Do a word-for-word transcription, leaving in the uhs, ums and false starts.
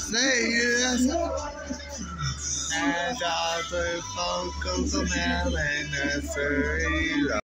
say yes. And I play folk of the man and nursery.